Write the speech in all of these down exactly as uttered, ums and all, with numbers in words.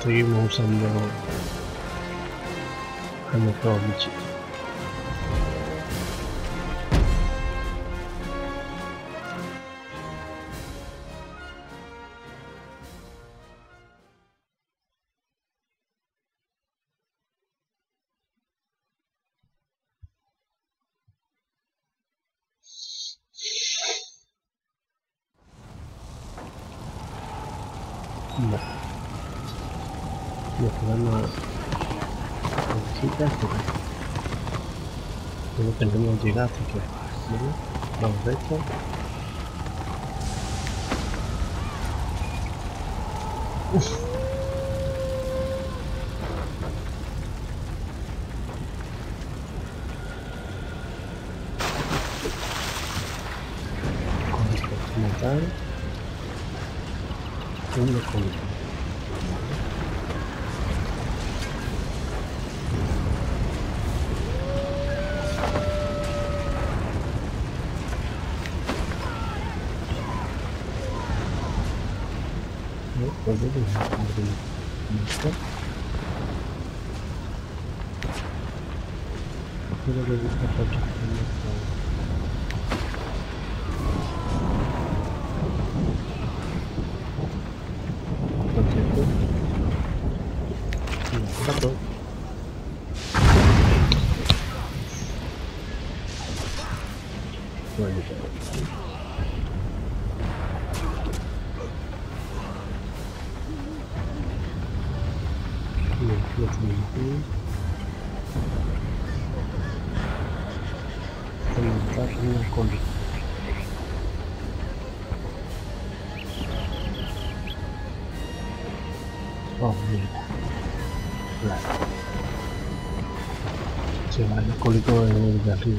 seguimos usando a nuestros bichitos. Vale. Nos quedamos a visitas, pero no tenemos llegada, así que ¿vale? Vamos recto. Uf. Como tal, uno con podemos abrir esto. Pero me gusta mucho concepto. Y rato. Bueno, lo tenemos aquí. Aumentar una con oh, mira. Claro. Se va el alcohólico de arriba.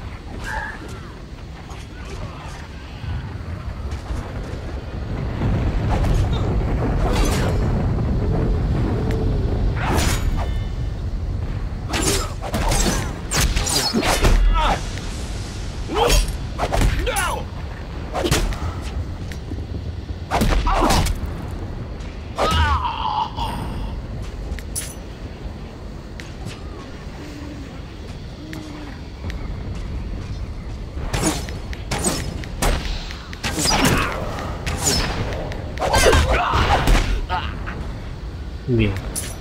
Bien.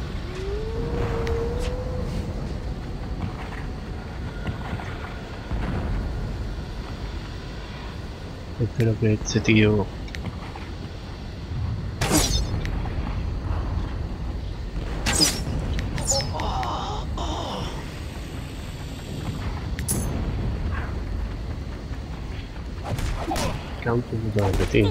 Espero que este tío campo de repetir.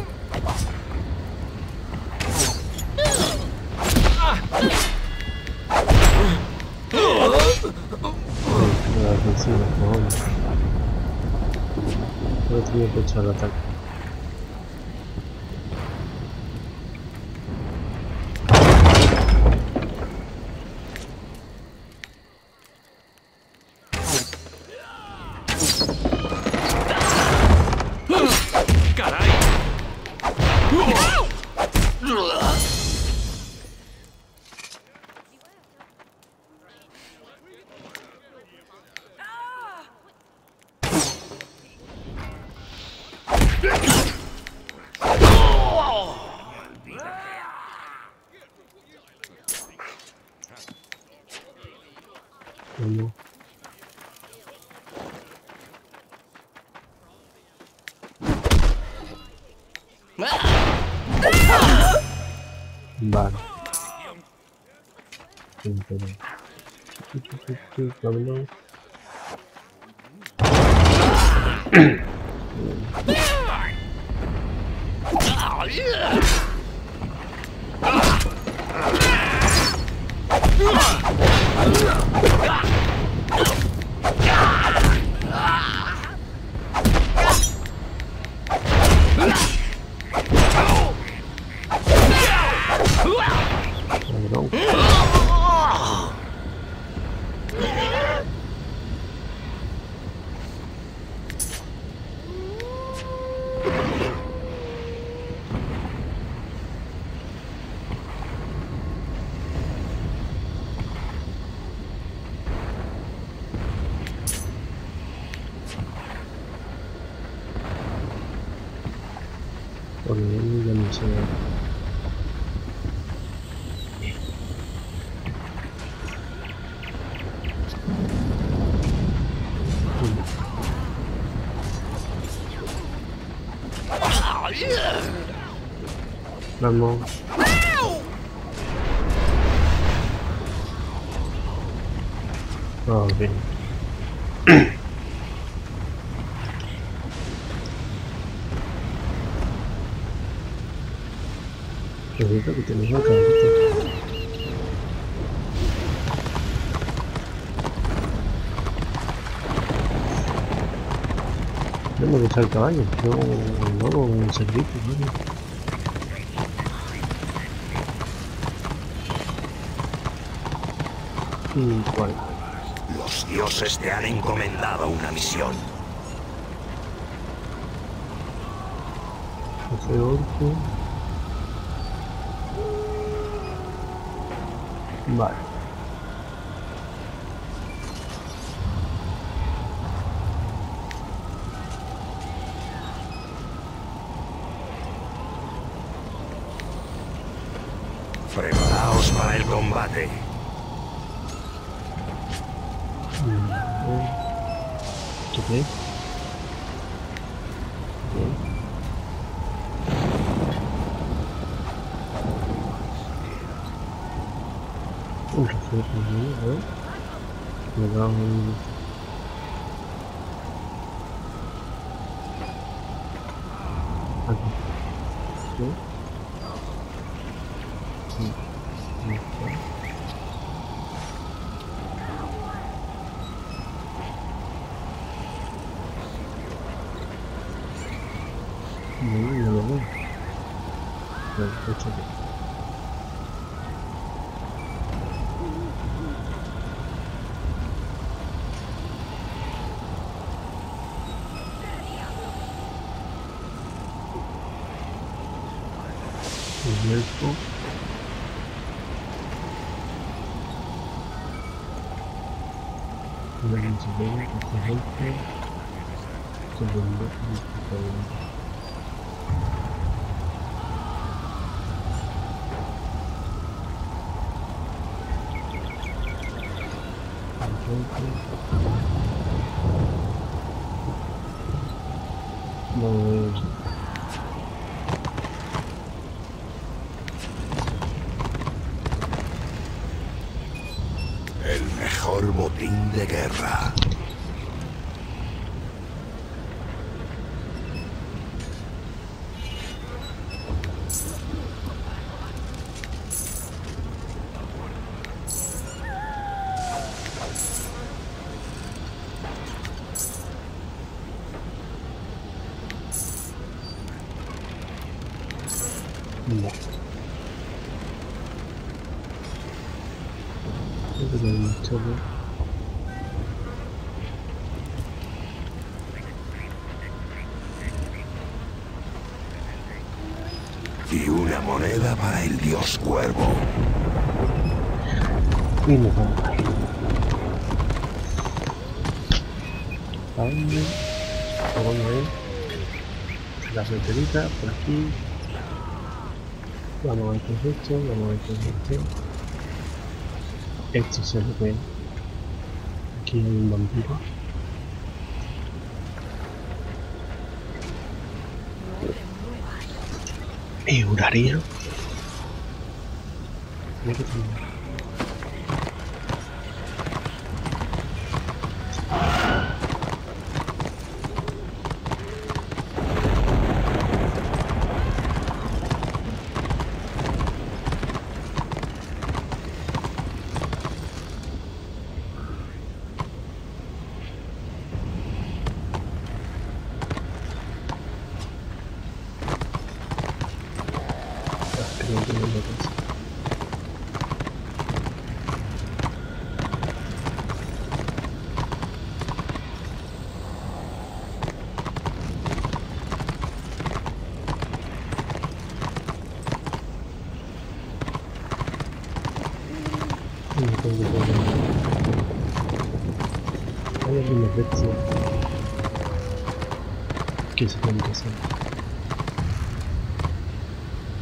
No tenía que echar el ataque. ¡Caray! Uno. Vale. Entonces, vámonos. se ve. Vamos. Oh, bien. Qué bonito que tienes la cabecita. No me gusta el caballo, yo no hago un servicio, ¿no? ¿Y cuál? Los dioses te han encomendado una misión. Ese orco. Vale. Preparaos para el combate. ¿Qué? Un refuerzo, ¿no? Me da un... Aquí. ¿Sí? Sí. Ahí está. No, no lo veo. Vale, hecho aquí. El elfo. Una mensajería, este elfo. Segundo, este segundo. No, El mejor botín de guerra. no. Creo que no hay mucho, ¿no? Y una moneda para el dios cuervo. Y nos vamos ahí. ¿Dónde? ¿Por dónde es? La fronterita, por aquí. Vamos a ver qué es esto, vamos a ver qué es esto. Esto se lo ve. Aquí hay un vampiro. Y Urario. Mira que tiene. Creo que no lo pasa. No tengo problema. Hay algunas veces que se pueden pasar.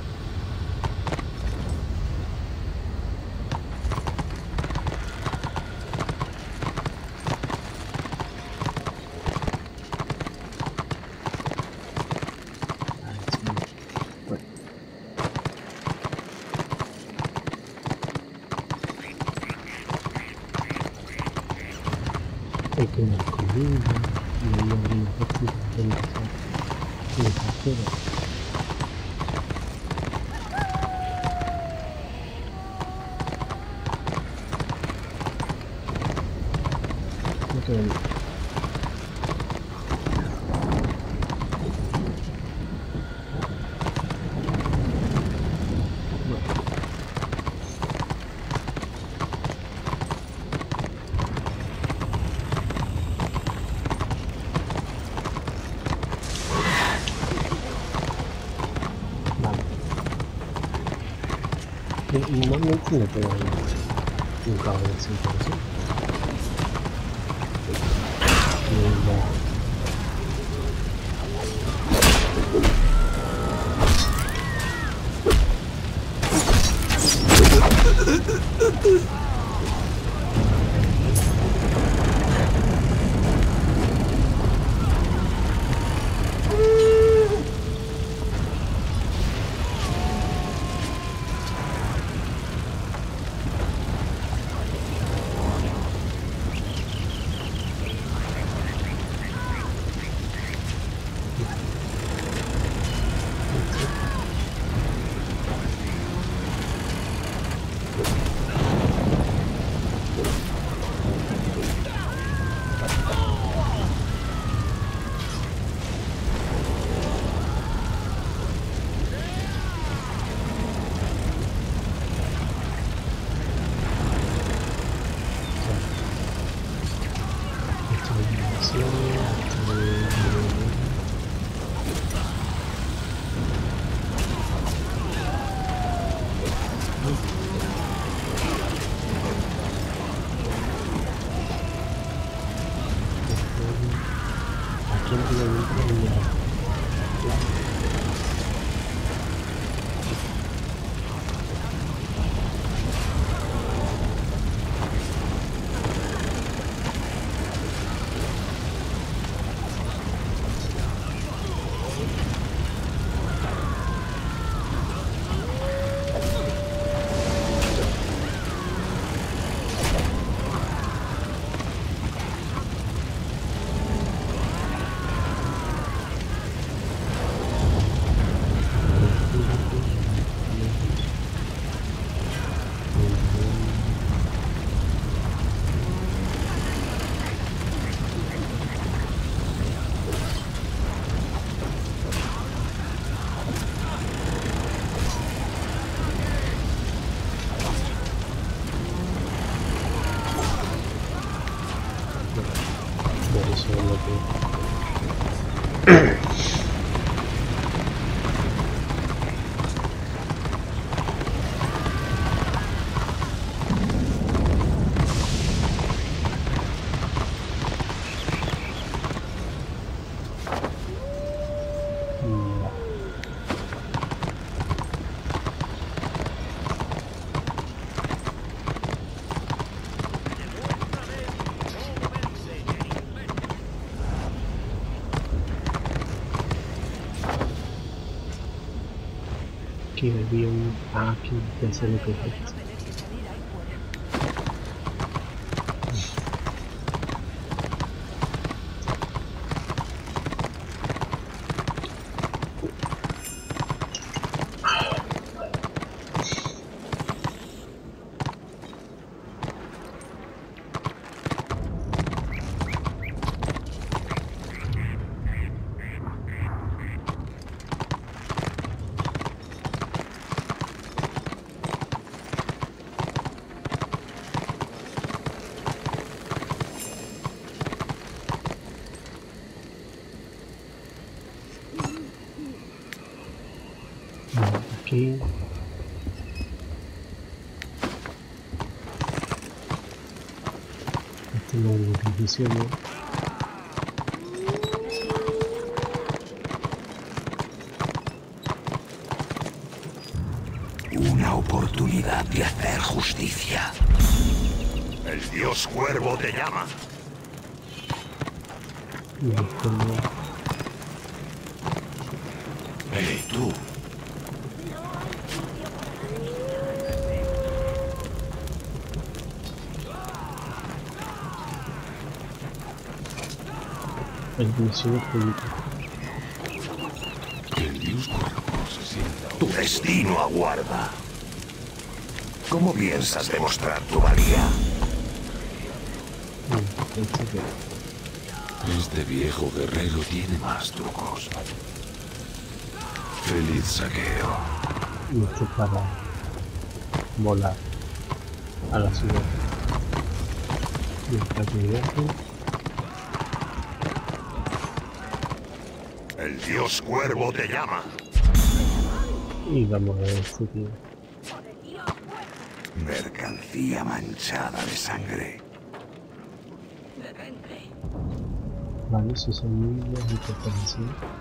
hay que una comida, y hay algunos ejércitos que tienen que ser mensajeros. No queda bien. Normalmente no tengo un cabo de cien por ciento. Y ya. Aquí había un... Ah, aquí ya sé lo que es esto. Aquí este no es lo que funciona. Una oportunidad de hacer justicia. El dios cuervo te llama. Y esto no. Hey, tú. El deseo público. Que el dios cuervo se sienta. Tu destino aguarda. ¿Cómo piensas demostrar tu valía? Mm, este que... Este viejo guerrero tiene más trucos. Feliz saqueo. Y esto para volar a la ciudad. Mientras que viaje, El dios cuervo te llama. y vamos a ver este tío. Mercancía manchada de sangre. Vale, si son niños y cosas así.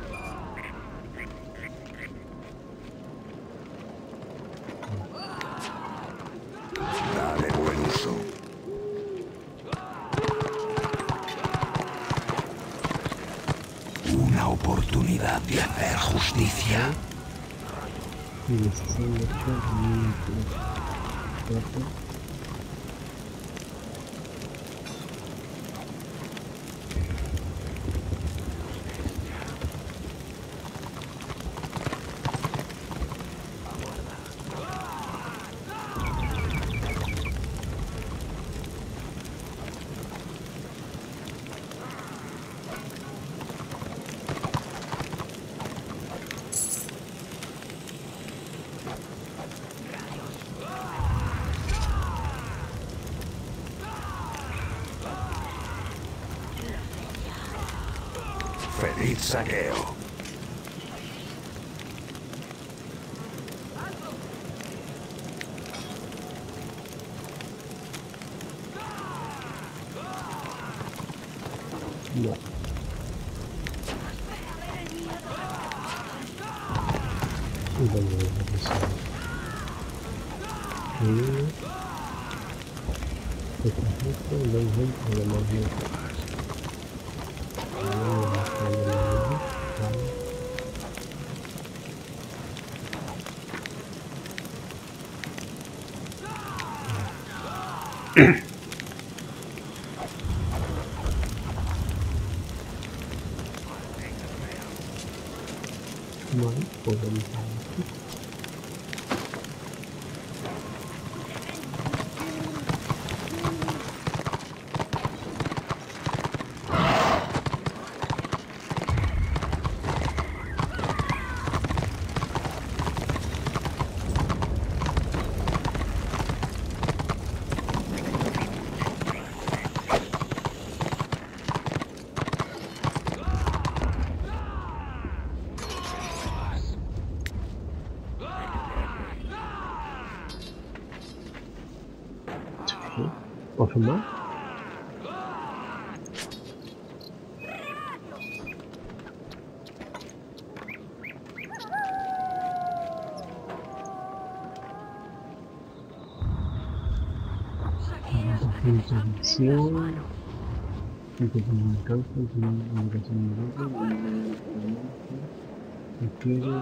Dale buen uso. Una oportunidad de hacer justicia. Y dieciséis de ocho, cuatro. Feliz saqueo. No. Y luego lo que sea. Y... esta gente, y luego gente de más bien. Vale, podemos ir aquí. Sí. ¿Otro más? Intervención. Intercomunicación, comunicación directa, requiere.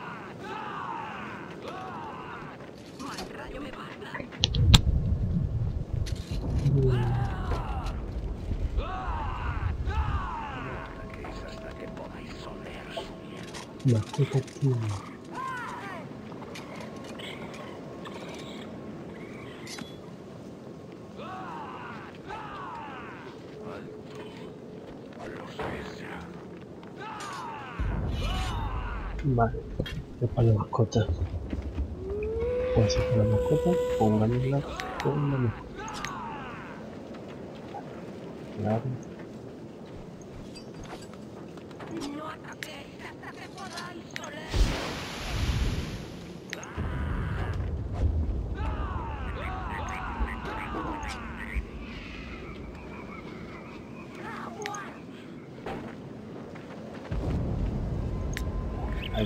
Mascota activa. Vale, es para la mascota. Pues es para la mascota, pongámosla con la mascota. Claro. Ahí.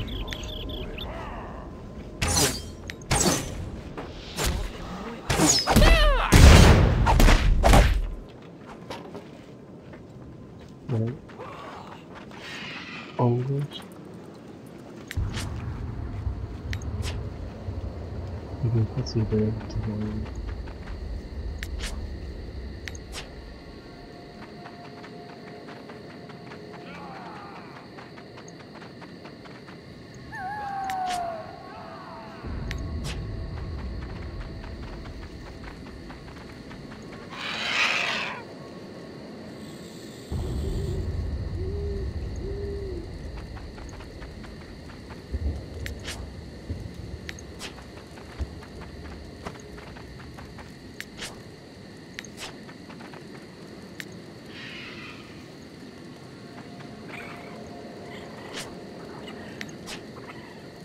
Vale. Hongos. Y que es fácil de ver esto también.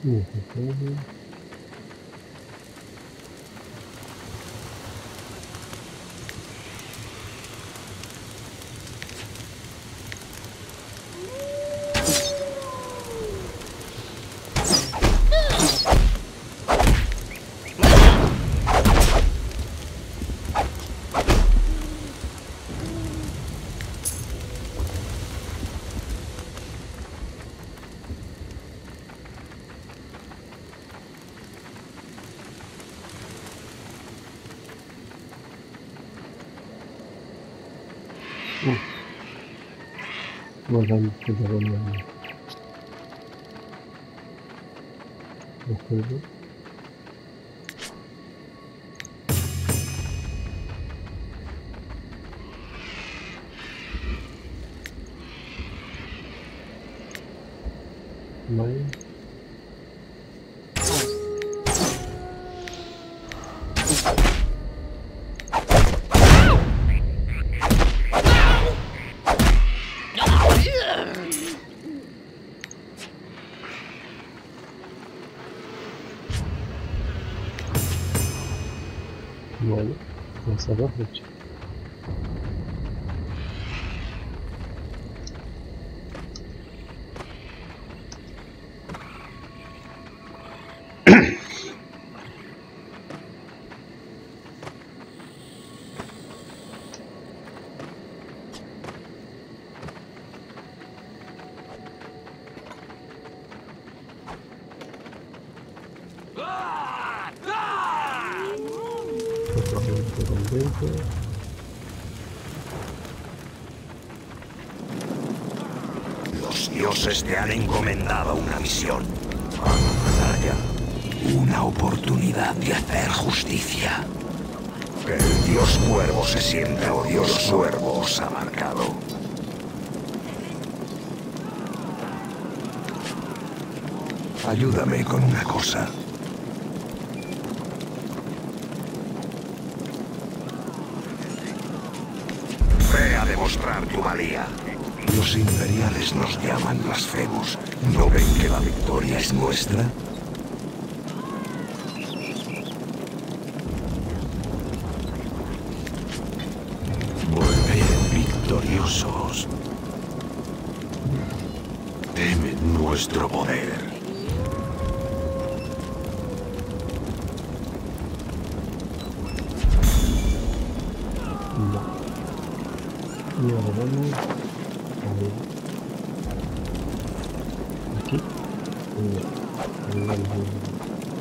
No se puede. Guardando que te voy a hacer. Vale. Bueno, ya se lo he hecho. Totalmente contento. Los dioses te han encomendado una misión. Vaya, una oportunidad de hacer justicia. Que el dios cuervo se sienta odioso. Cuervo os ha marcado. Ayúdame con una cosa. Ve a demostrar tu valía. Los imperiales nos llaman blasfemos. ¿No ven que la victoria es nuestra? Volved victoriosos. Temen nuestro poder. No. Y ahora vamos a ver. Aquí. No. No, no, no.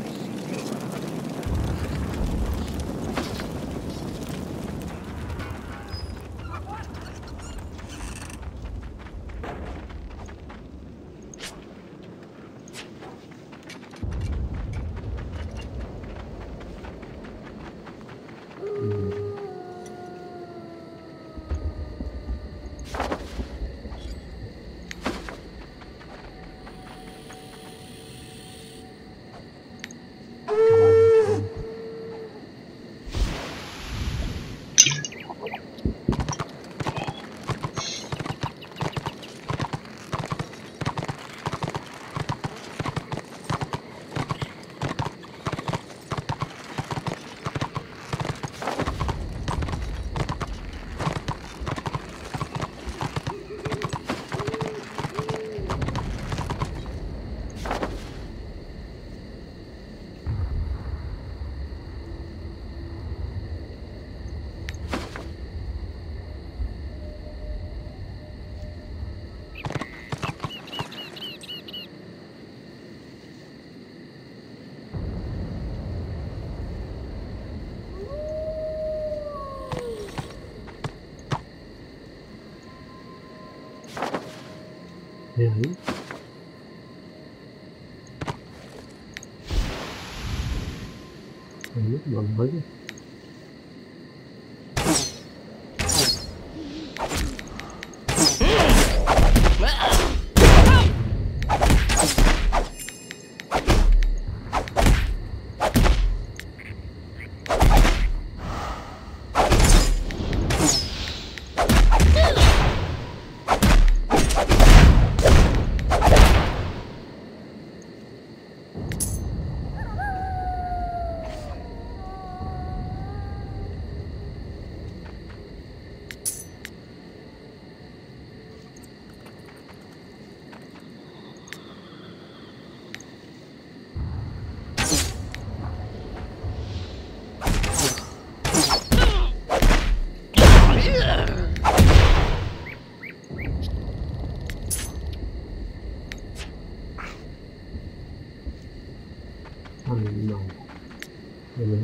¿Y ahí? Ahí, vamos allá.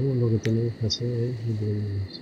Sabemos lo que tenemos que hacer es irnos.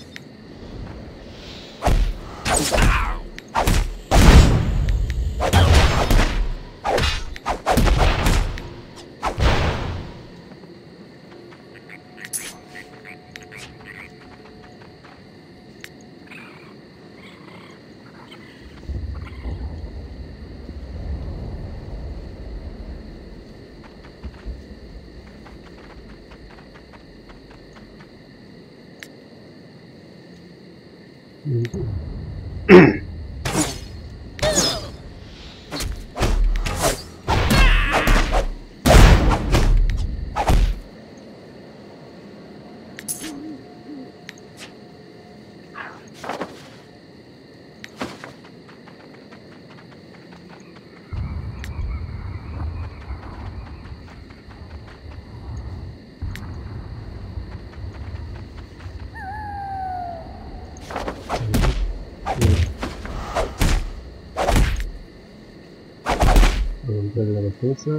Romper la defensa.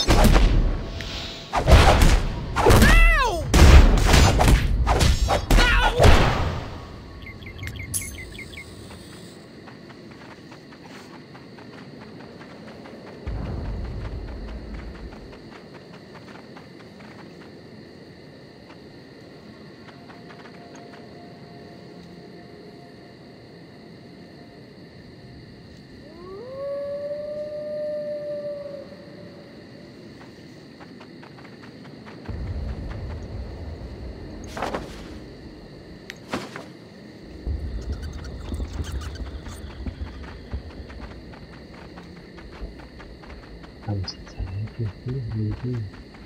Vamos a salir aquí, aquí, aquí.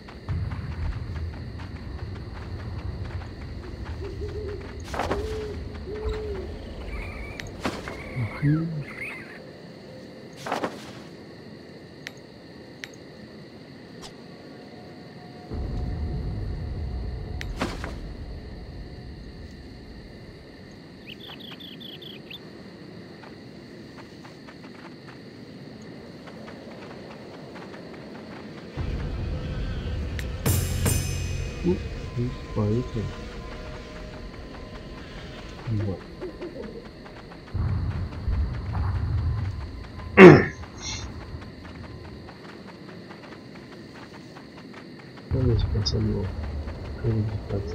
Aquí. Por ahí que... Bueno. Vamos pasando por el espacio.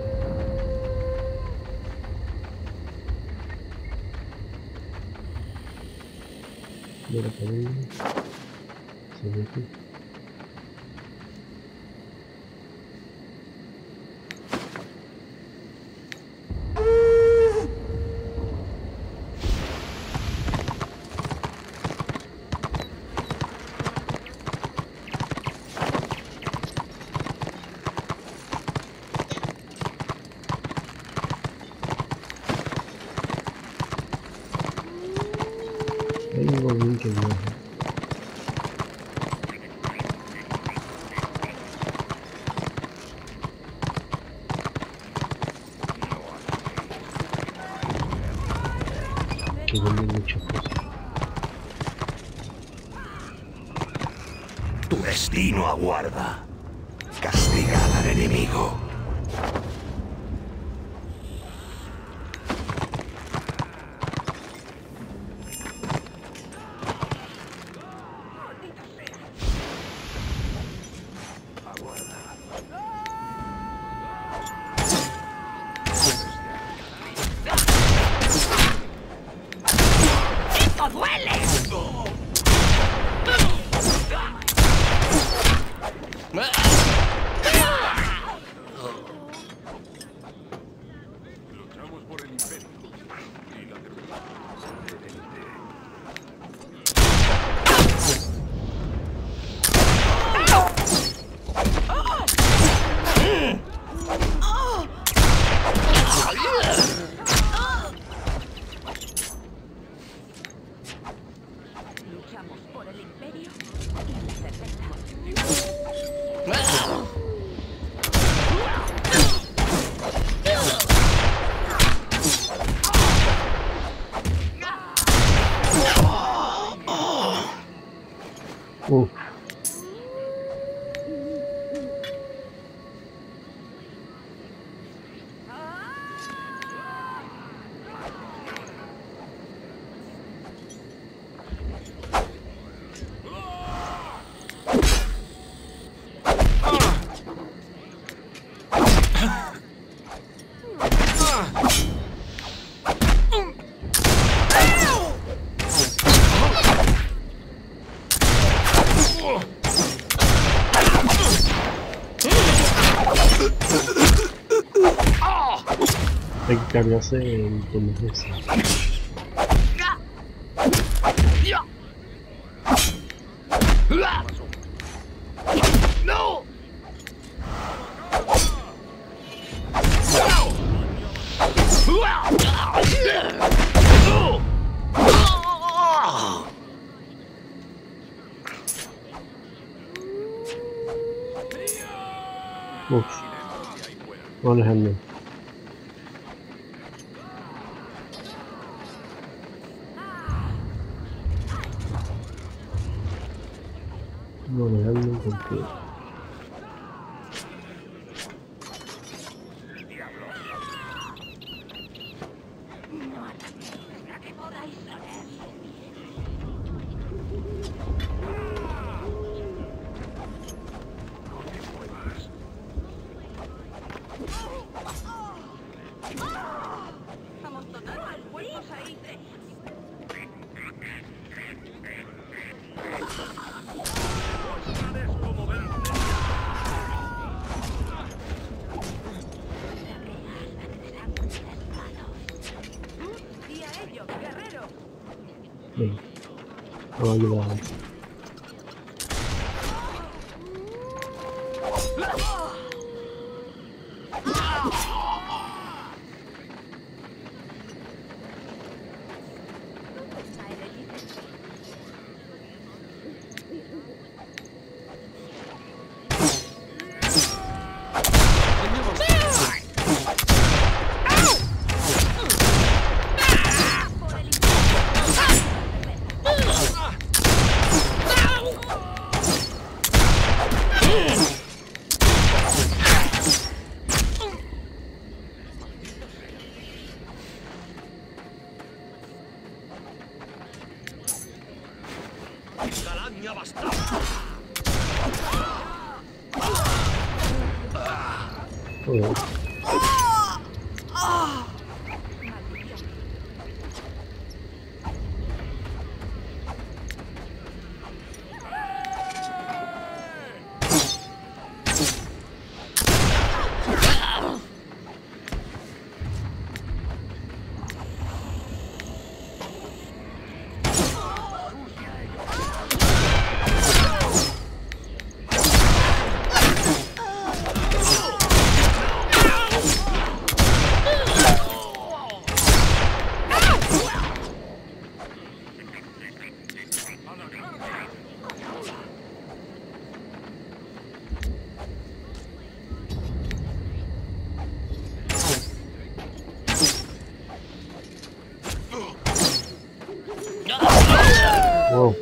De la cadena. Se ve aquí. Ahí va bien que viaje. Que vende muchas cosas. Tu destino aguarda. Castigar al enemigo. Hay que cargarse en emergencia. ¡No! Uf. No, Alejandro. No, Alejandro, porque... Venga, vamos a ayudar. Joder. Wow.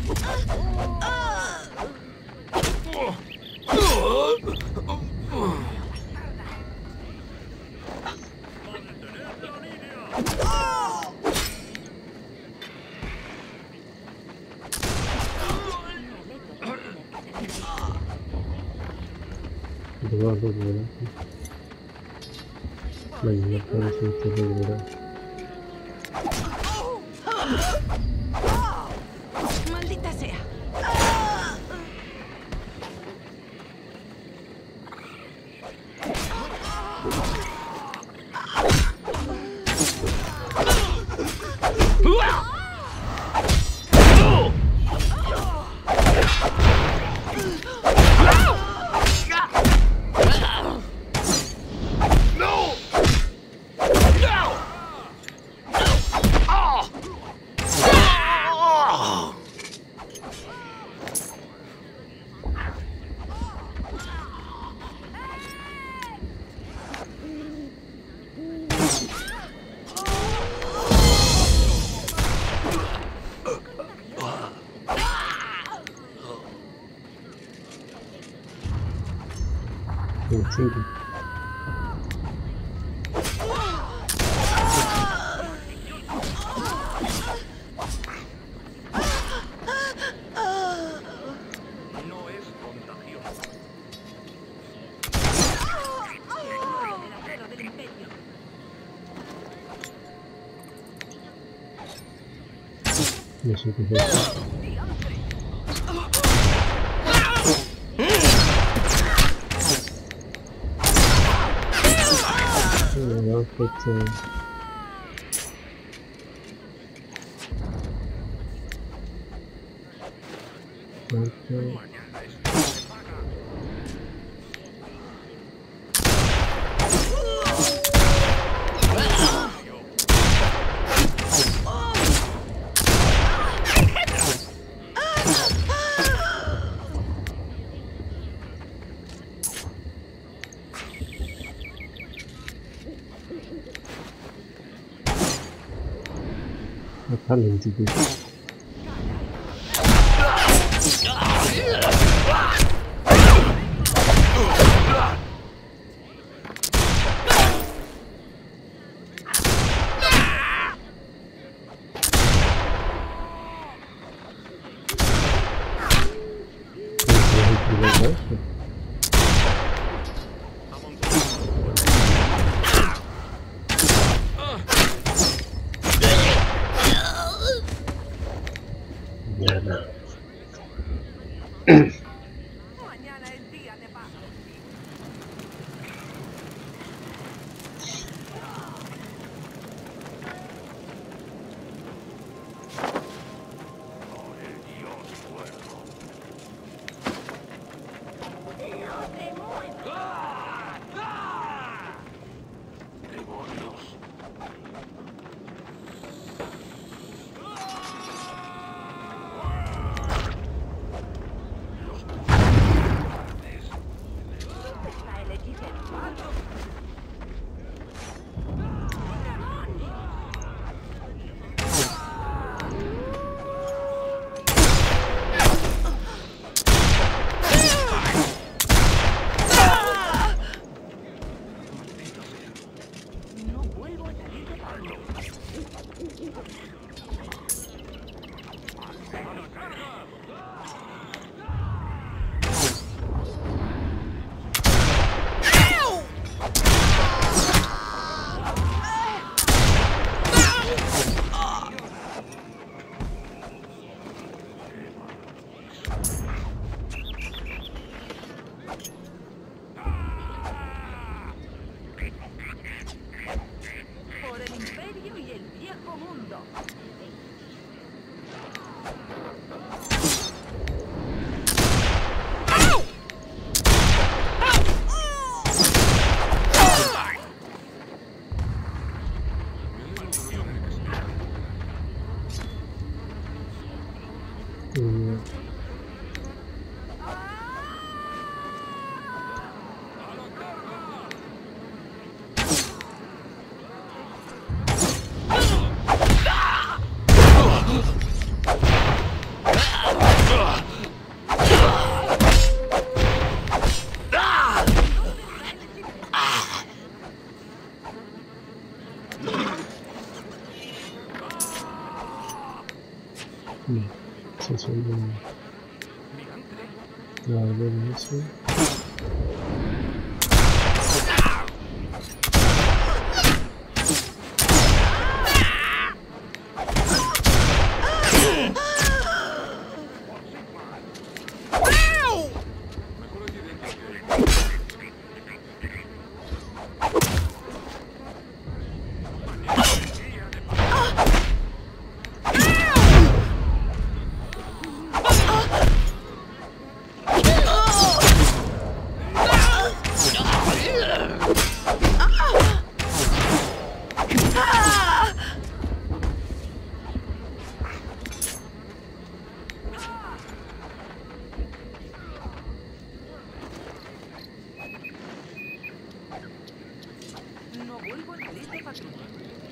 Debajo de la la misma cabeza de la ¡Maldita sea! Incendio. No es contagioso. Del imperio. No sé qué es esto. No, afecta. Marca. Acá lentitud. Mañana es día de paz. Por el imperio y el viejo mundo. Mm. No, se suele ver eso. No vuelvo a salir de patrulla.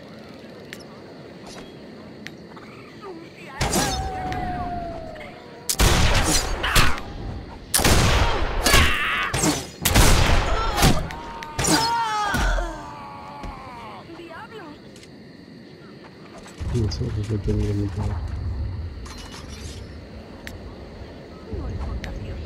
¡Diablos! No sé qué tengo que meter. No es contagioso.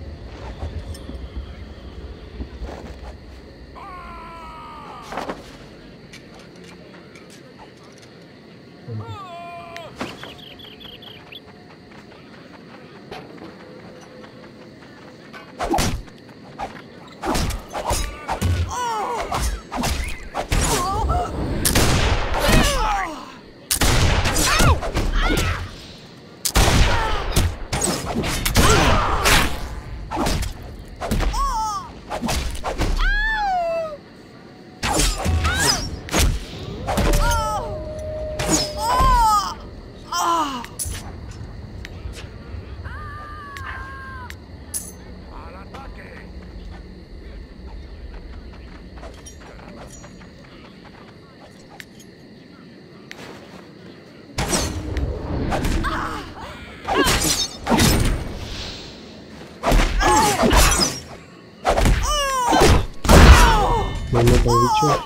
¿Me mata el bicho?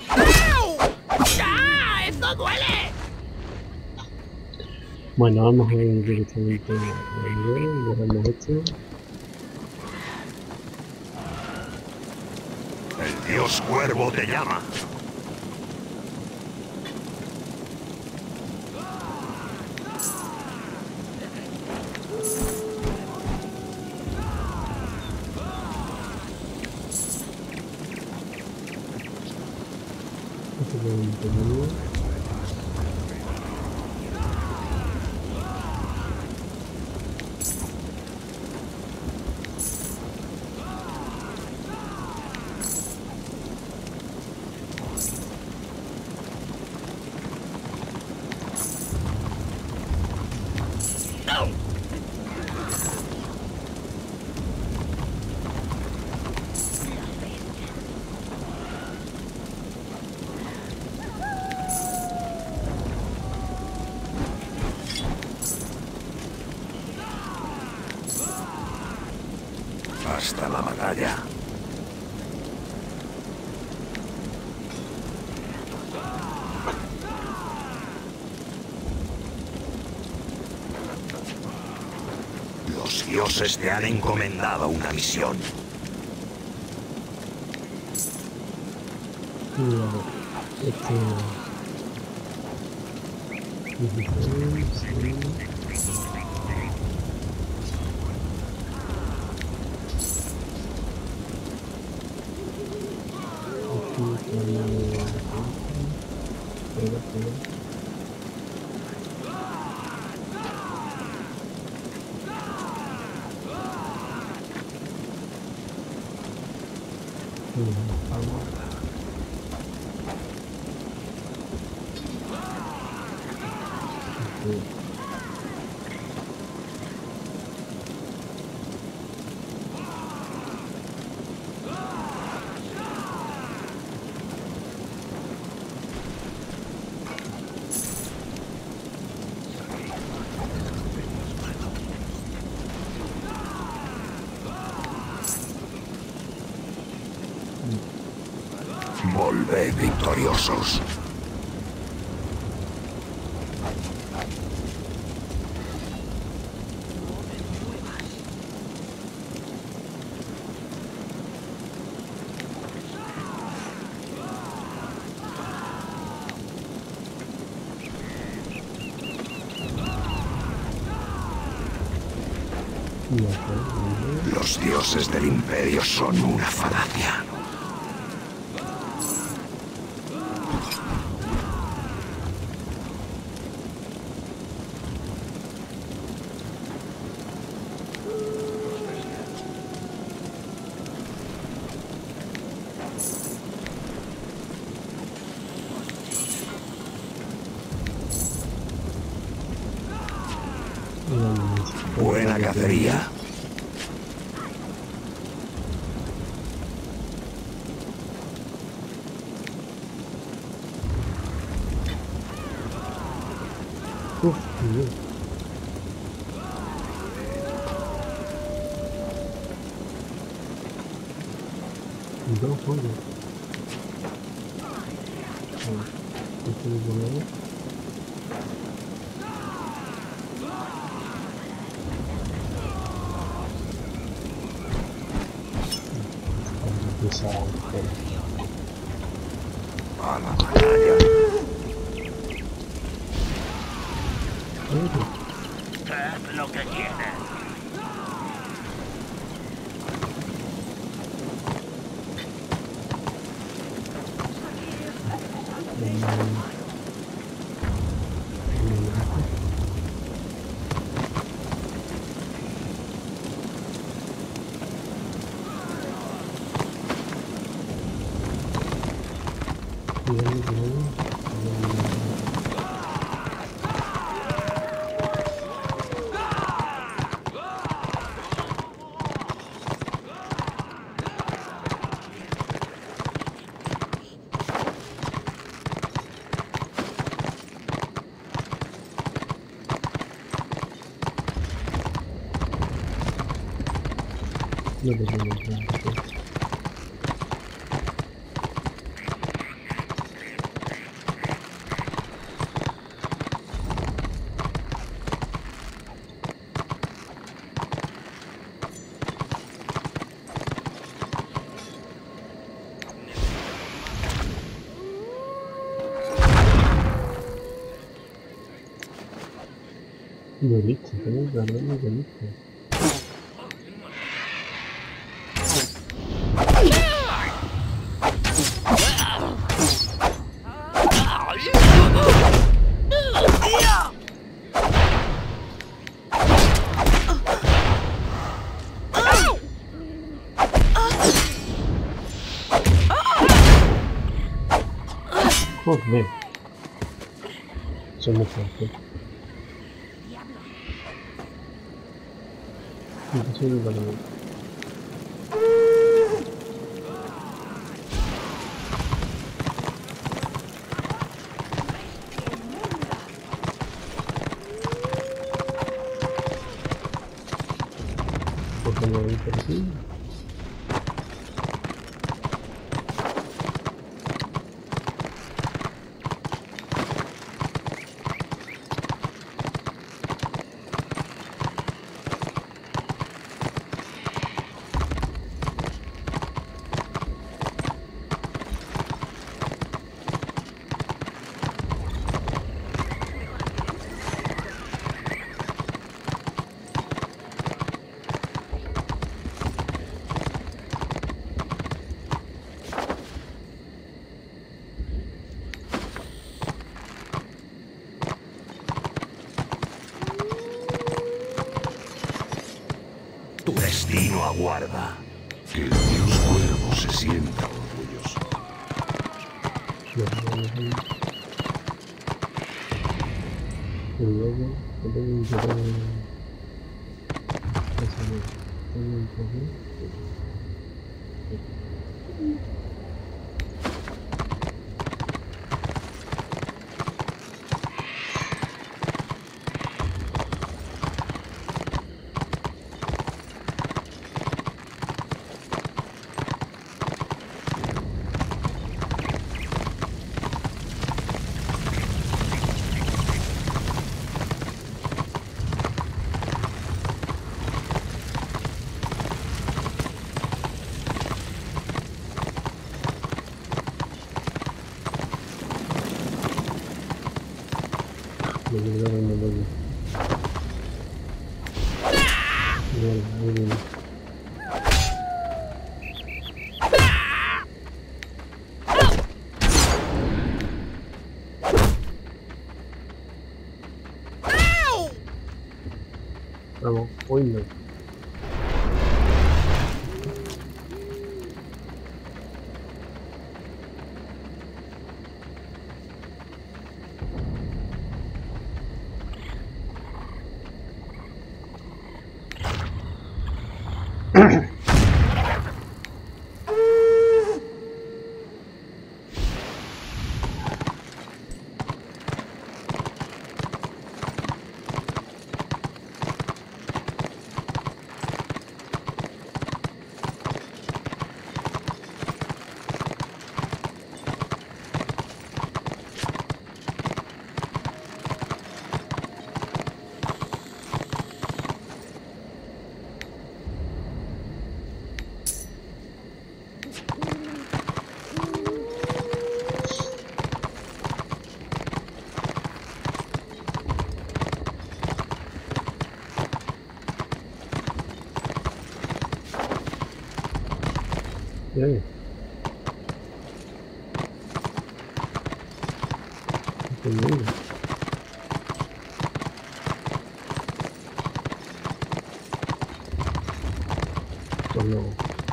¡Ah! ¡Eso duele! Bueno, vamos a ir directamente al nivel, agarramos esto. El dios cuervo te llama. Esto es un pequeño. Hasta la batalla. Los dioses te han encomendado una misión. Cuidado. Esto... Volved victoriosos. No sé, Los dioses del imperio son una falacia. Buena cacería. Uf, tío. Dos pollos. Este es bueno. Pesado, pero... A la batalla. Haz lo que quieras. No te puedo entrar. Duelista, tenemos la gran duelista. Joder. Son muy fuertes. No sé de valor. Porque me voy por aquí. Tu destino aguarda. Que el dios cuervo se sienta orgulloso. Y luego, yo tengo un poco de... Esa no. Tengo un poco... Me llegaron a morir. Mierda, ahí viene. Vamos, hoy no. Hey. Conmigo. Pues no.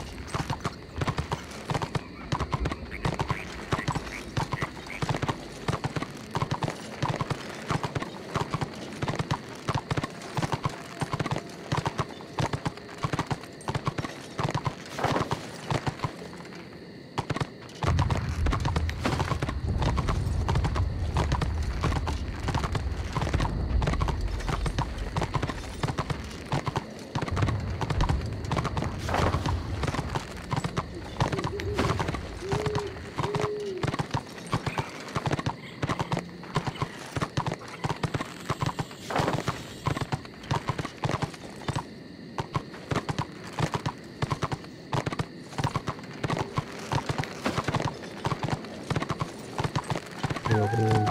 Pero creo que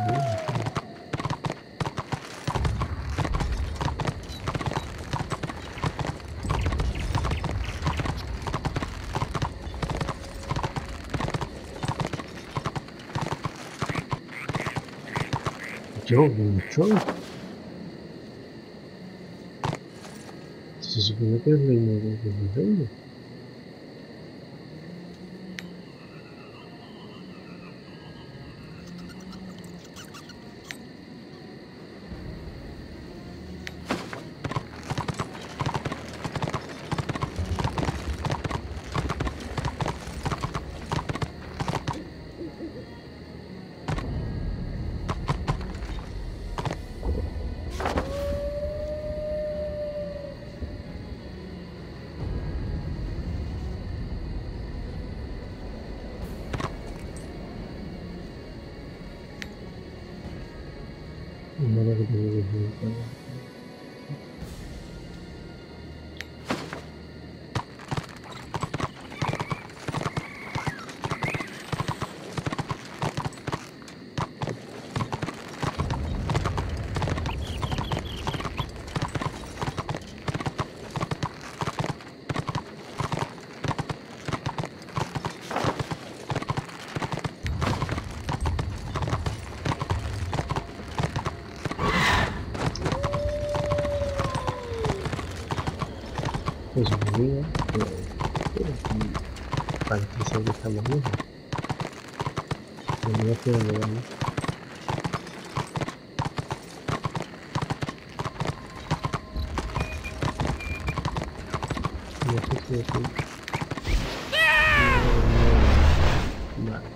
yo, mucho. Se supone que es reino de los reinos. Nada que tengo que hacer. Eso me diga, pero, pero parece ser que estamos bien. No me hace de verdad. No sé si es un... Vale.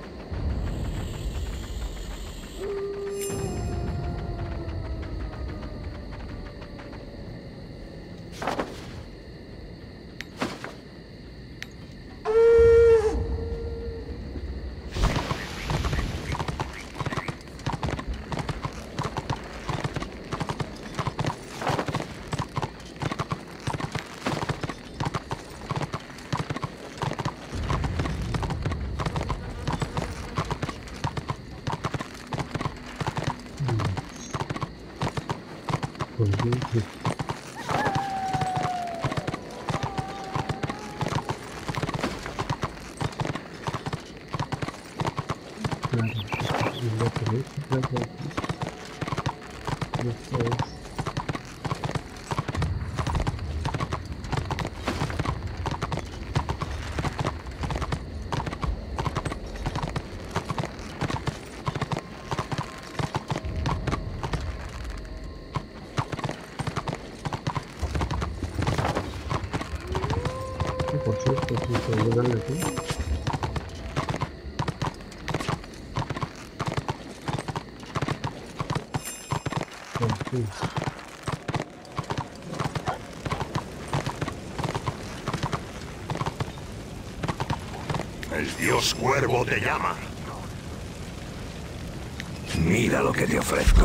Pues bien, sí. creo que aquí. Y esto es. Y por cierto, si puedo darle aquí. Sí. El dios cuervo te llama. Mira lo que te ofrezco.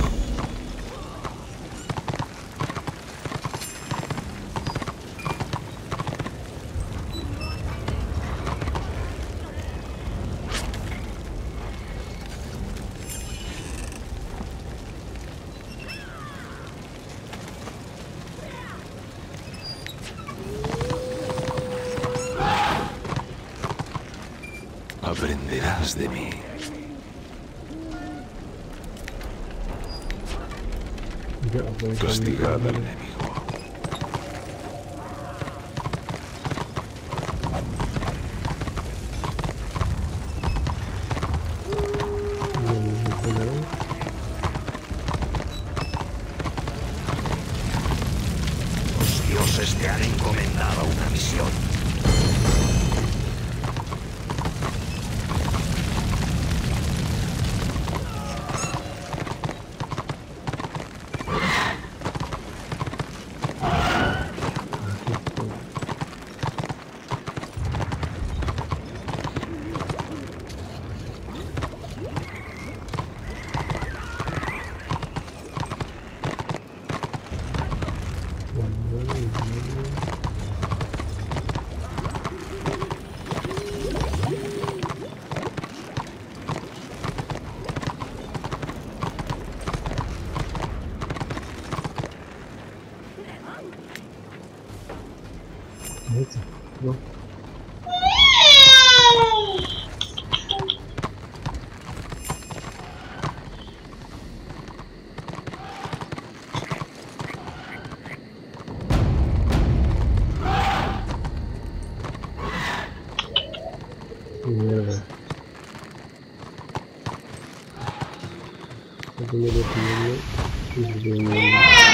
Aprenderás de mí. Ya, voy a Castigad al cambiar. enemigo. Los dioses te han encomendado una misión. No. Mierda. Lo primero que viene es de...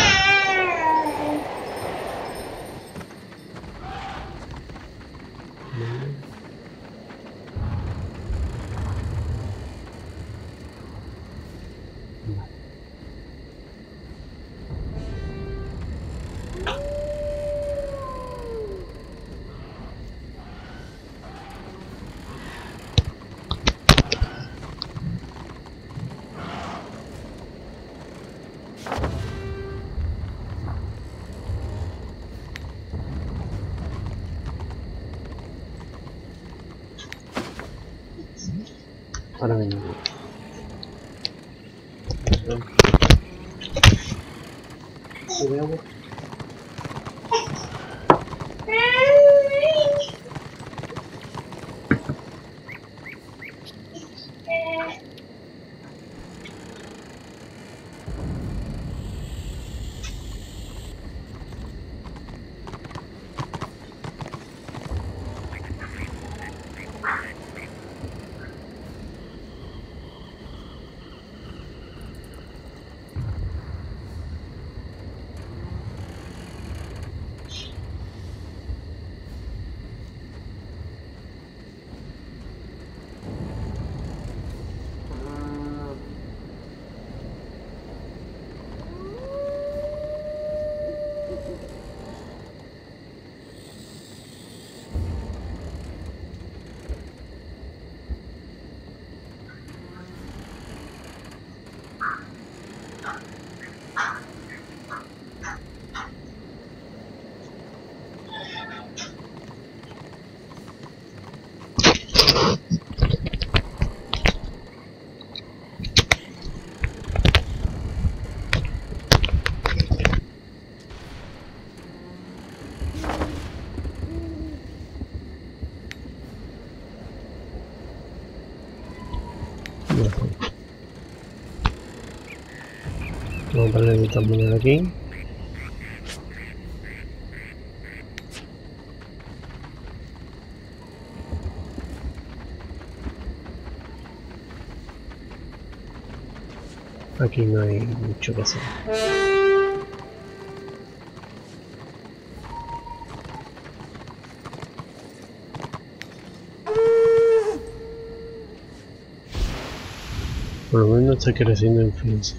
Ahora vengo. ¿Sube agua? Vale, de tal manera aquí. Aquí no hay mucho que hacer. Por lo menos está creciendo influencia.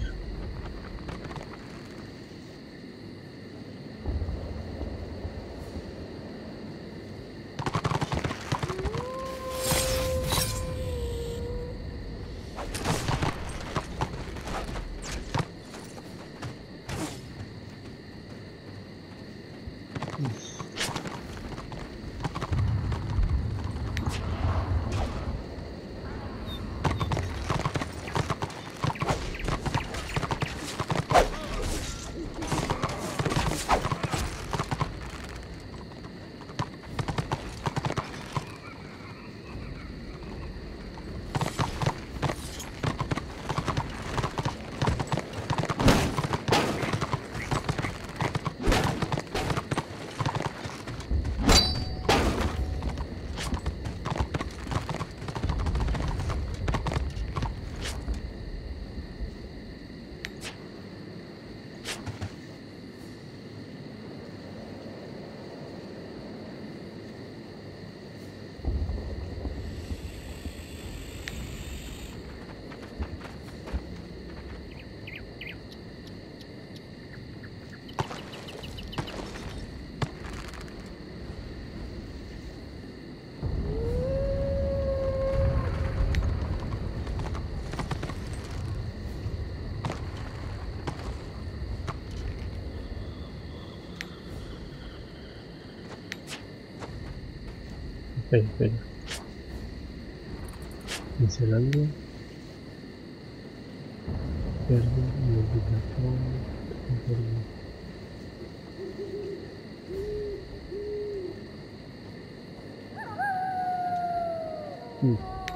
Espera, espera. Pincelando. Verde, multiplataforma. Mm.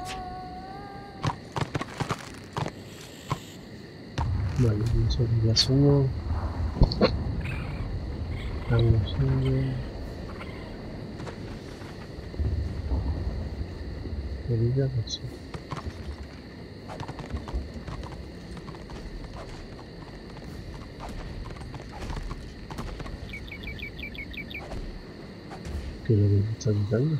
Vale, vamos a abrir la zona. Vamos a ver. Herida doce. ¿Qué es lo que me está quitando?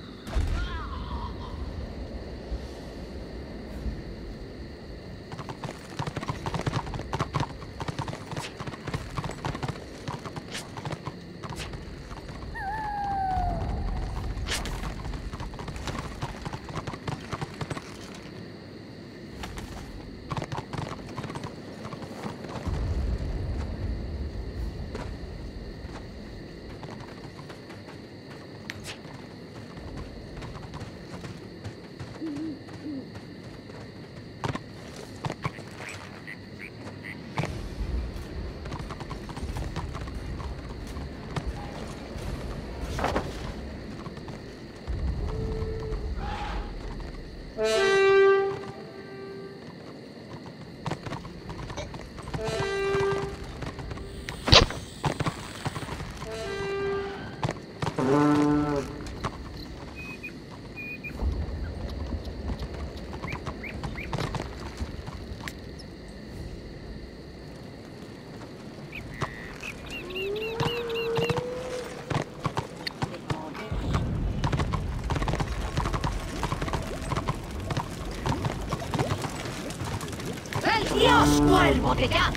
¡Dios, cuervo de llama!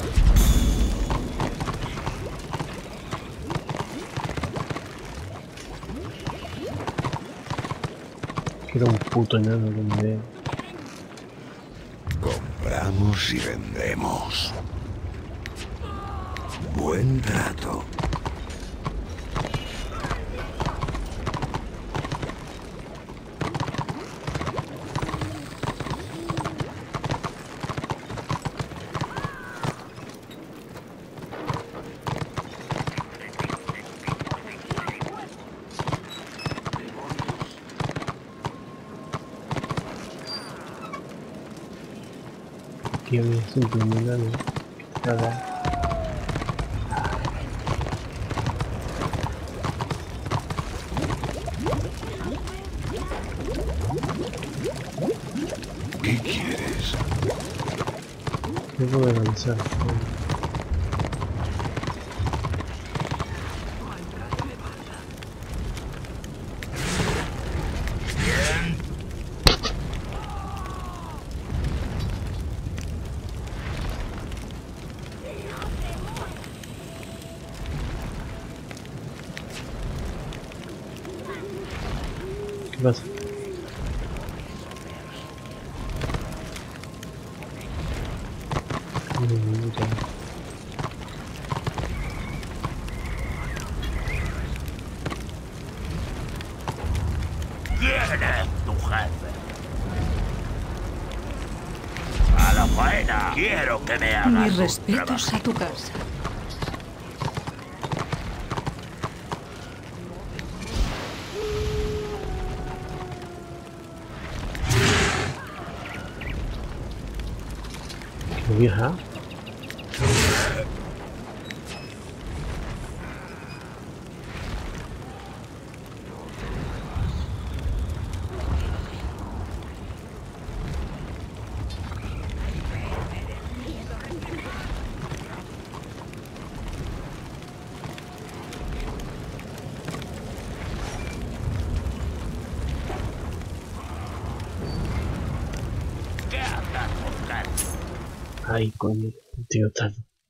Era un puto enano que me veo. Compramos y vendemos. Buen trato. Aquí había siempre un enano. Nada. tiempo de avanzar. ¿Qué pasa? Mm, ya. ¿Quién es tu jefe? A la faena. Quiero que me hagas Mis un respetos trabajo. a tu casa. ¿Qué vieja? ¿Qué andas buscando? Ay, coño, tío, tal.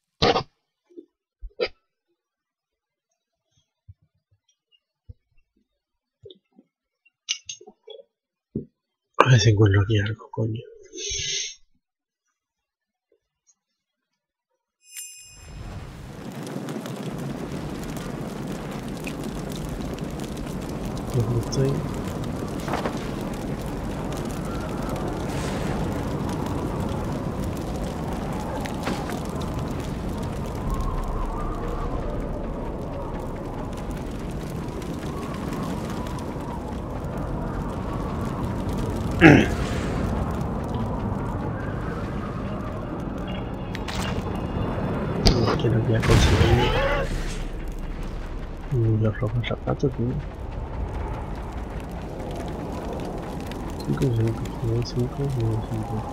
A ver si encuentro aquí algo, coño. ¿Dónde estoy? No quiero ya conseguir los rojos zapatos, tío. cinco, cinco, nueve, cinco, nueve, cinco.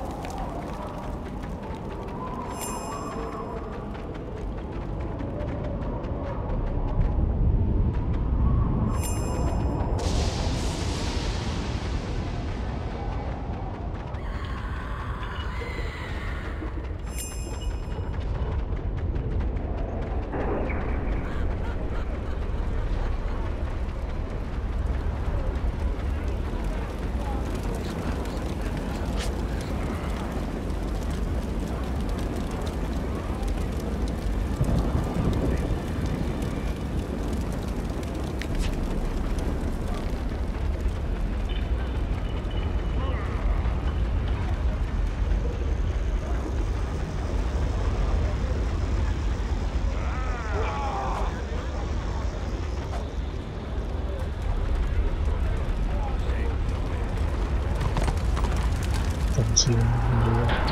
Estamos en un lugar.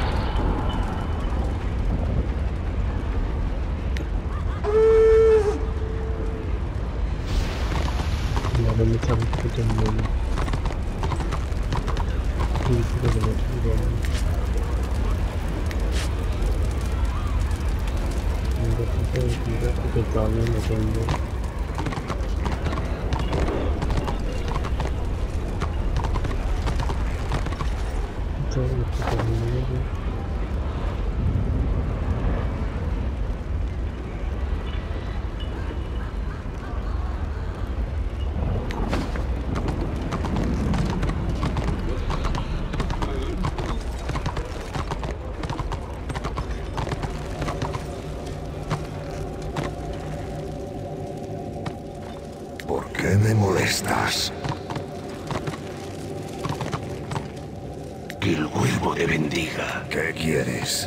Y ahora me está discutiendo el... Y creo que no tengo... Un poquito de cuidado porque todavía no tengo... Todo lo que tengo. ¿Por qué me molestas? Que el huevo te bendiga. ¿Qué quieres?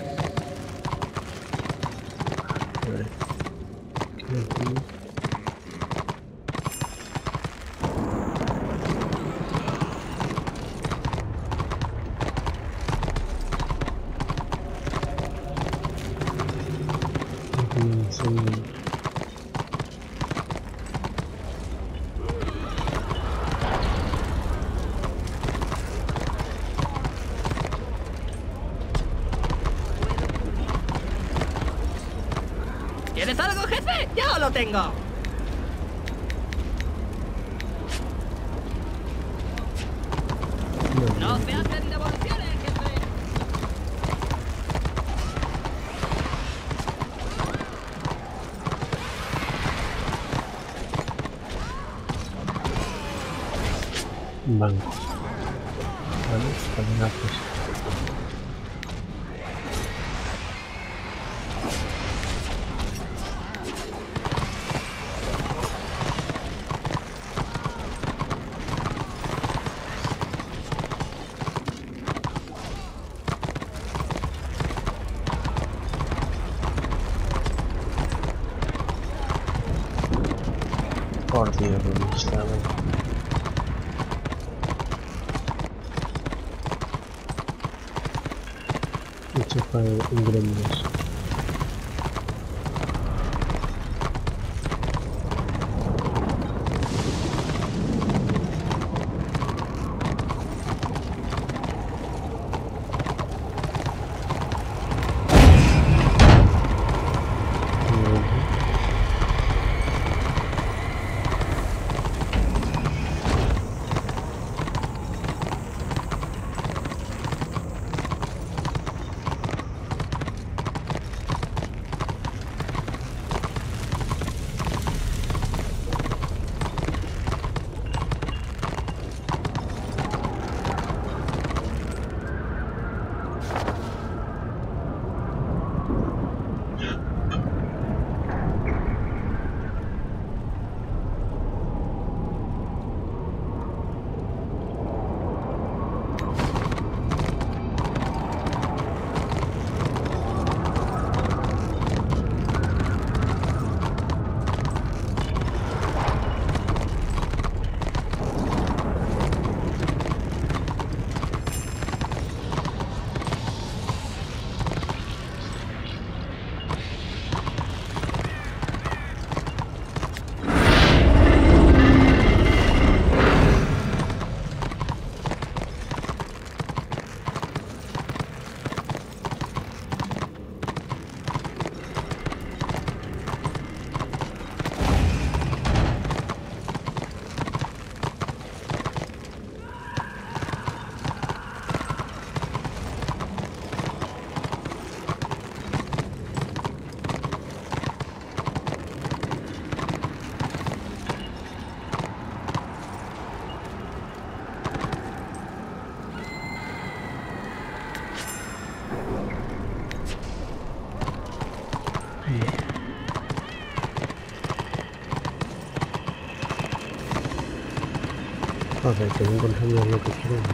A ver. ¿Qué hay aquí? Aquí son... ¿Tienes algo, jefe? ¡Yo lo tengo! ¡No se hacen devoluciones, jefe! Bancos. Vale, cadenazos. Por Dios, ¿dónde estaba? Hecho para ingredientes. Joder, que no encontramos lo que queremos.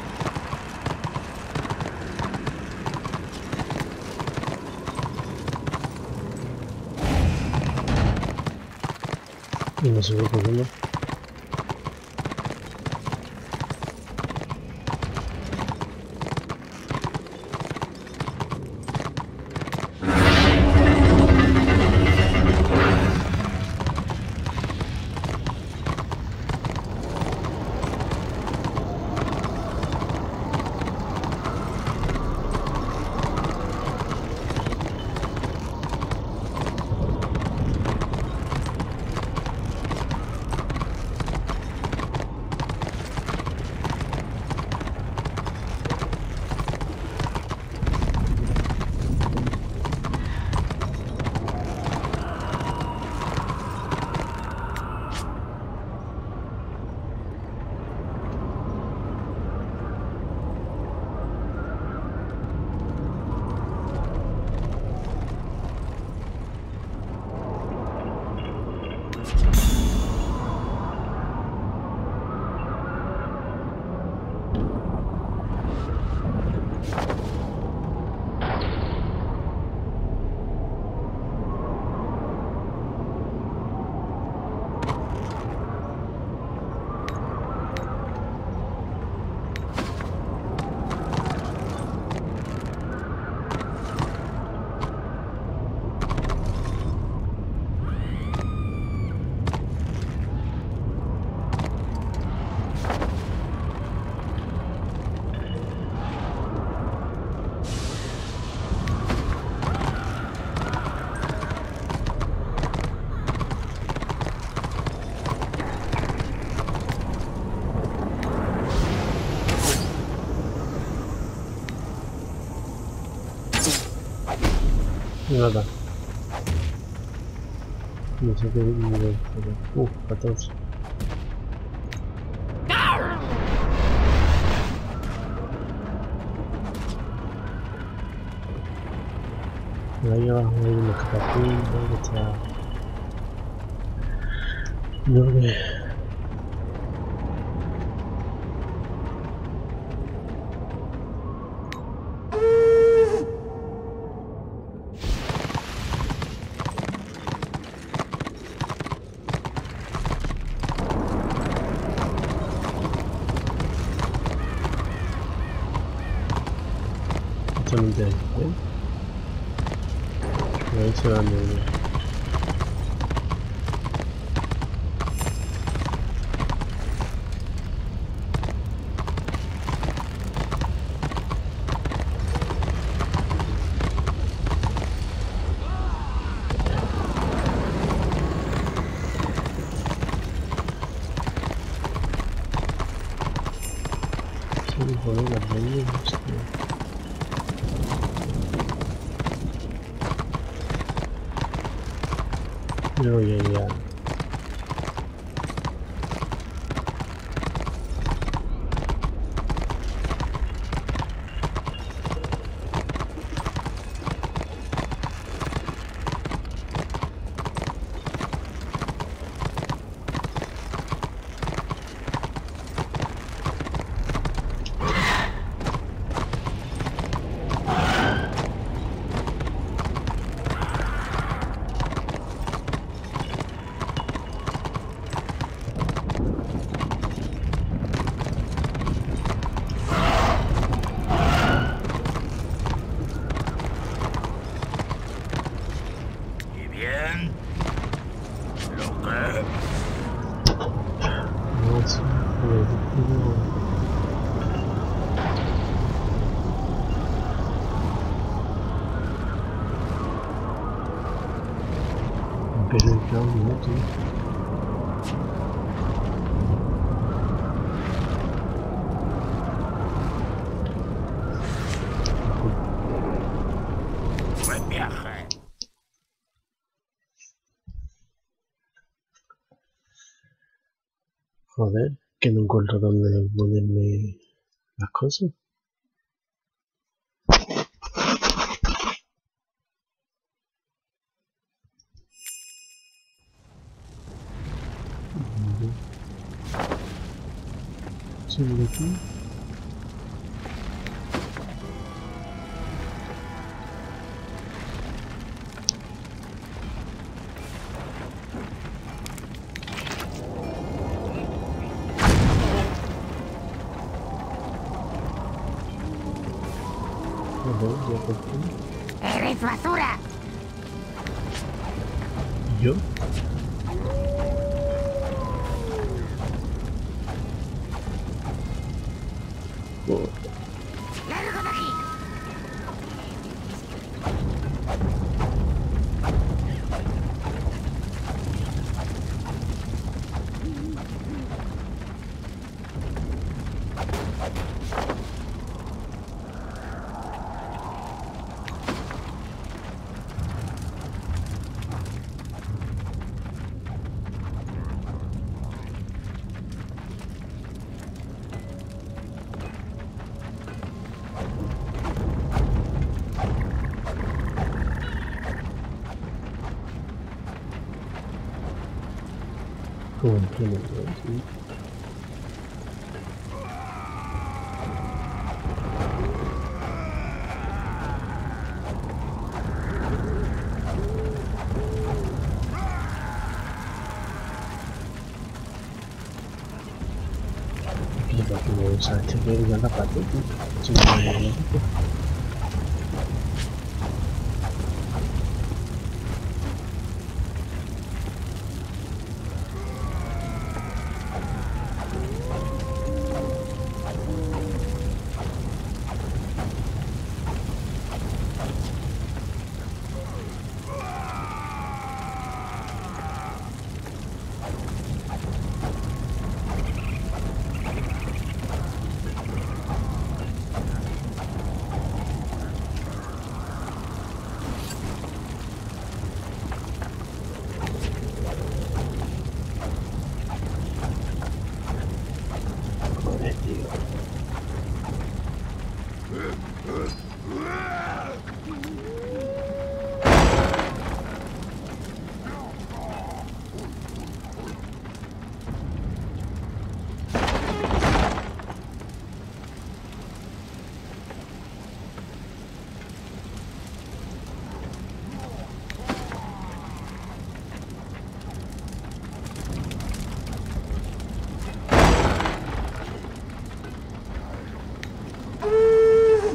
Y no sé por qué no. Nada. No sé qué nivel. Uh, catorce. Ahí abajo hay unos catapultos que está... No ve. Justamente ahí, ¿eh? Ahí se van de... Sí, joder, las venías, tío. No, ya, ya. ¿Y bien? ¿Lo que? No, sí, joder, no. Pero el plan no, tío. Buen viaje. Joder, que no encuentro dónde ponerme las cosas. Sí, de aquí. Joder, ya por fin. ¡Eres basura! ¿Y yo? Oh. ¡Largo de aquí! Como entiendo, sí. Mira, como sabes que voy a llegar a la parte, tío. Si no me lo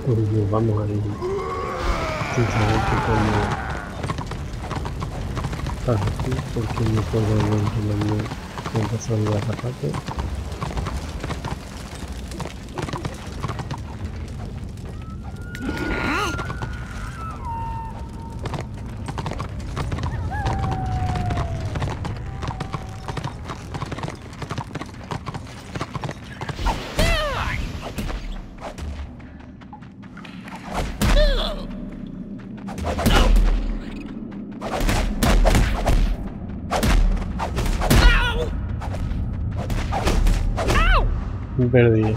Pues nos vamos a ir sinceramente como para aquí, porque no puedo ver que me pasado de zapatos. Perdí.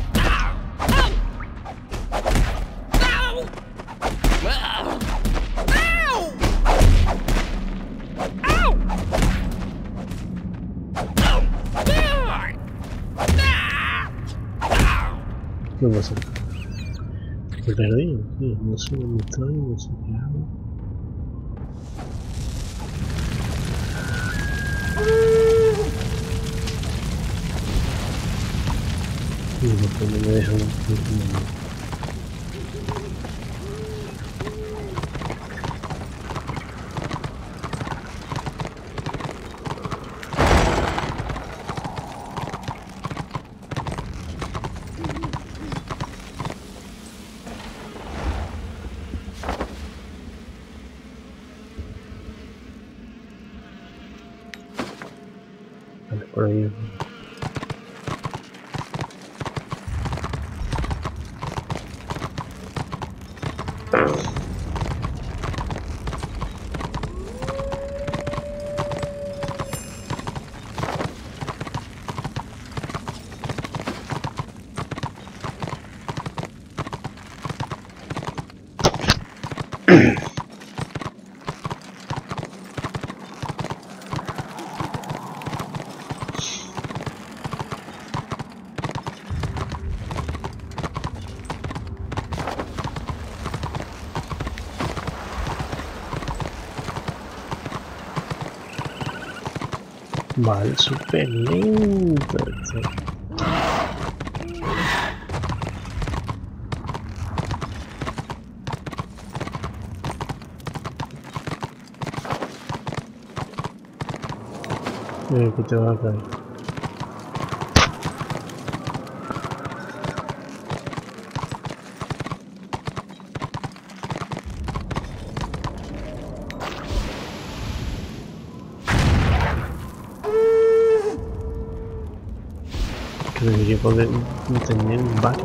No pasa nada. Me perdí, sí, no sé dónde estoy, no sé qué hago. Y después no me dejan continuar. Vale, por ahí. Vale, súper lento. Eh, que te va a caer. Que debería poder tener varios.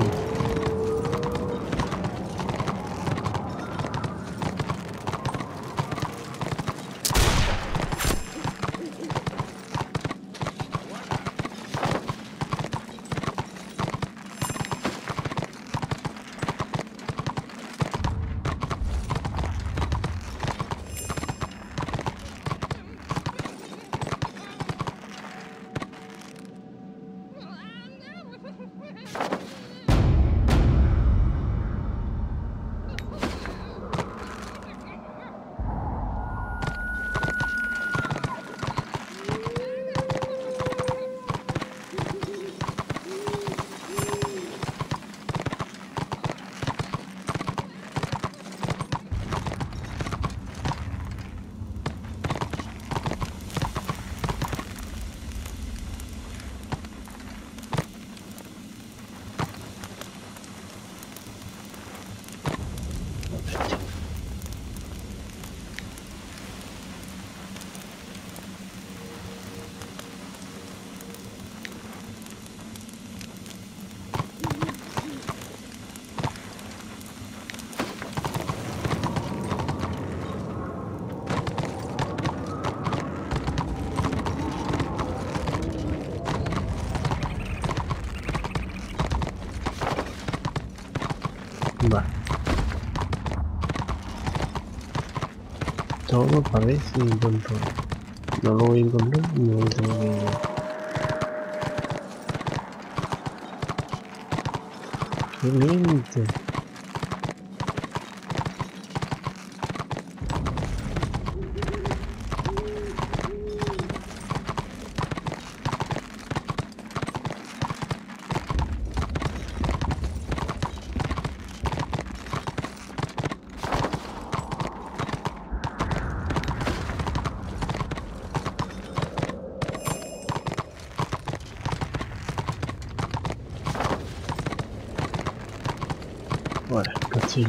Vale. Todo parece encontrar. No lo voy a encontrar, no lo tengo que ir. ¡Qué lento! Sí.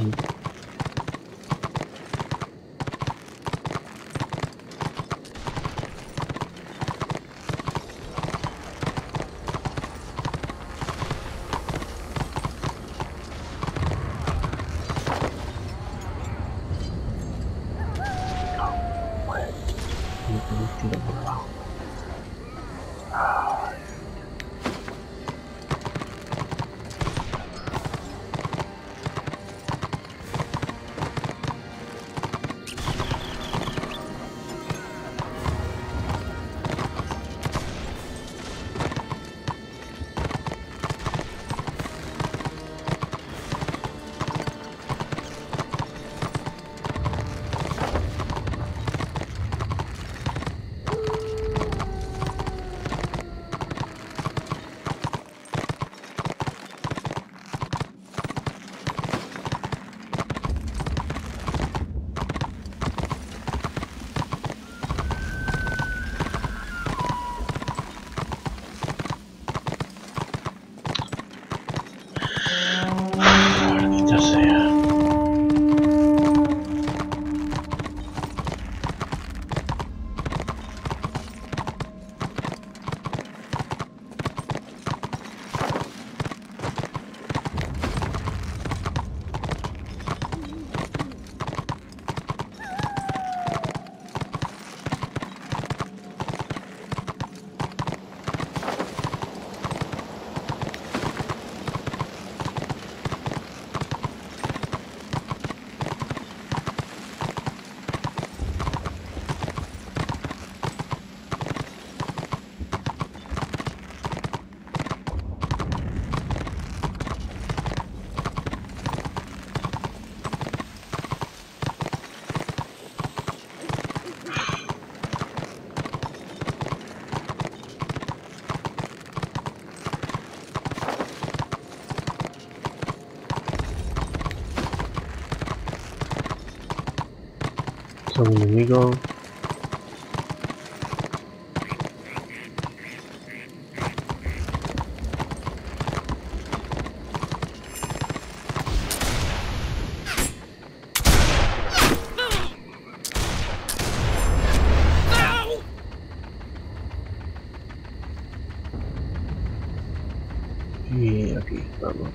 Tiro por abajo. Maldita sea. Son enemigos. Y aquí, vamos.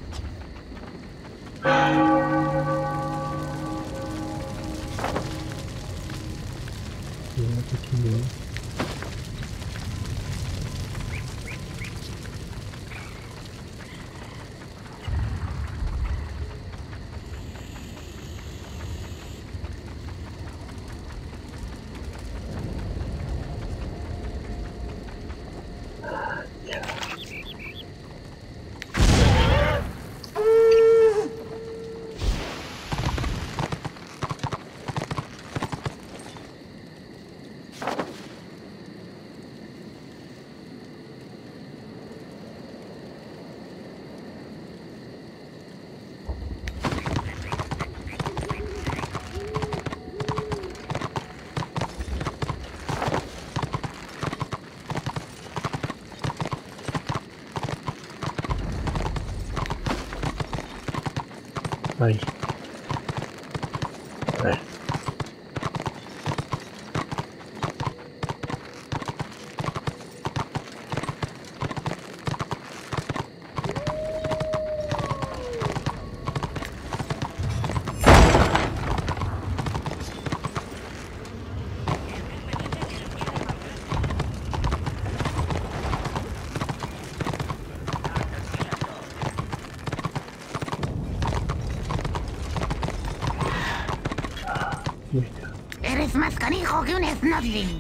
Ahí. A ver. Eres más canijo que un Snodling.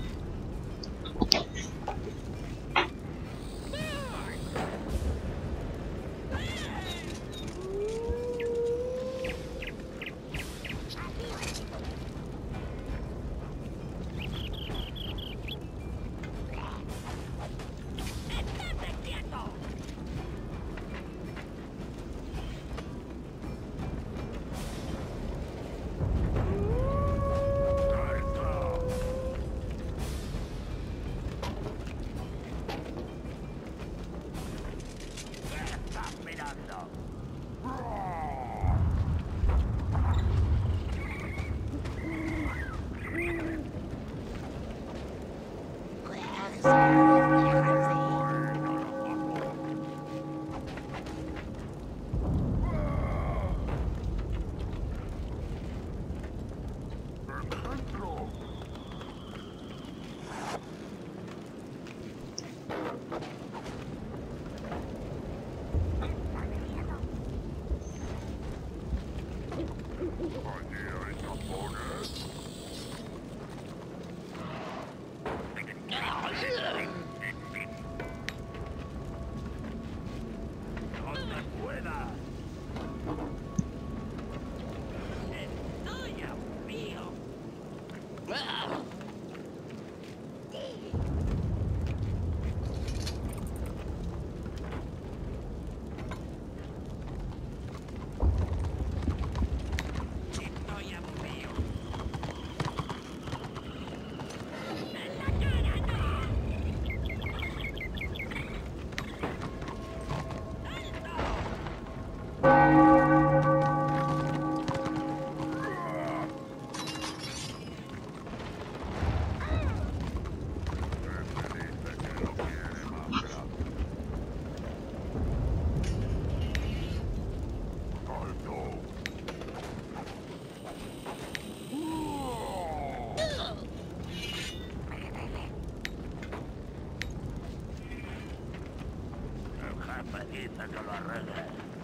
Necesita que lo arregle.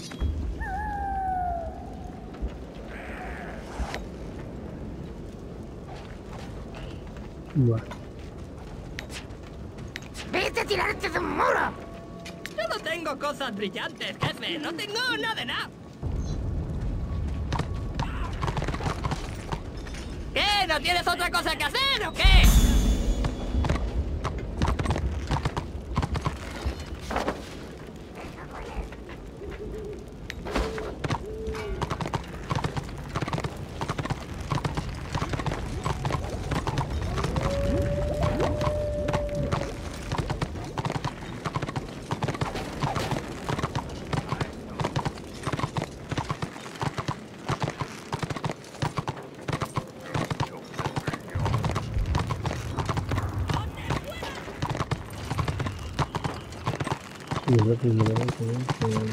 Bueno, ¡Vete a tirarte de un muro! Yo no tengo cosas brillantes, jefe. No tengo nada de nada. ¿Qué? ¿No tienes otra cosa que hacer o qué? y es la primera vez que veo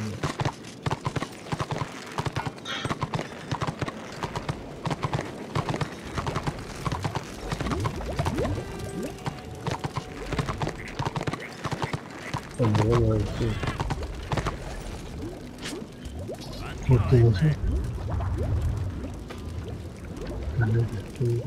que cuando voy a decir porque no sé a ver, estoy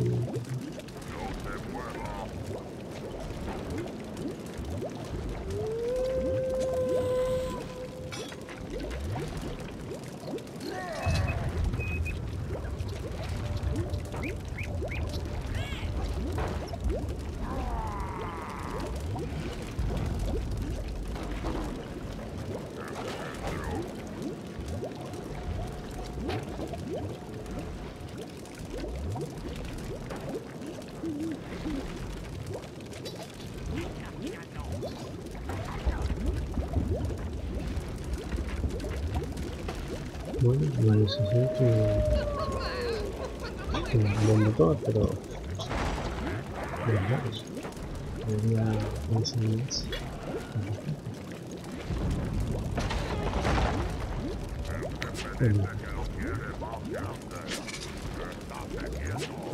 bueno, la decisión que que donde todo, pero de verdad debería enseñarse. Bueno.